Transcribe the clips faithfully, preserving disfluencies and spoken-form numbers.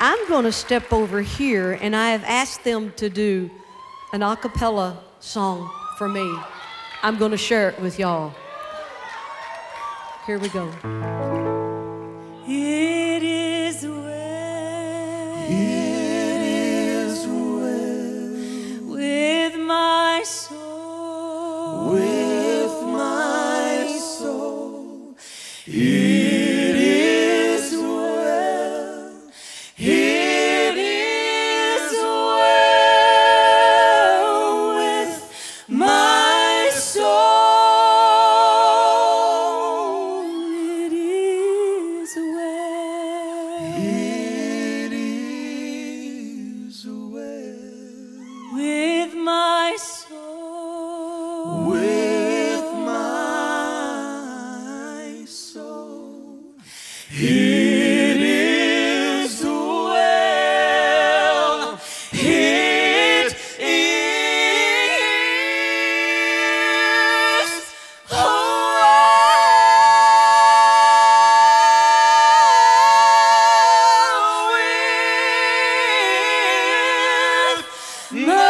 I'm going to step over here, and I have asked them to do an a cappella song for me. I'm going to share it with y'all. Here we go. It is well. It is well with my soul. With my soul. It is well. It is well with my soul. It is well. It is well With my soul. with my soul. It is well. It is well with my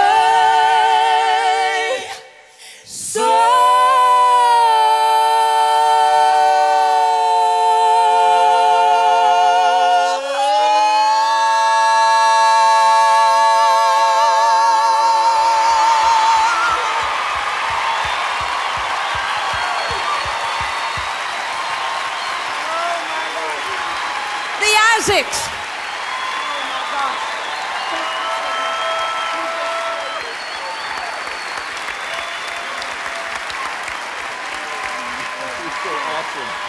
The Isaacs. so awesome.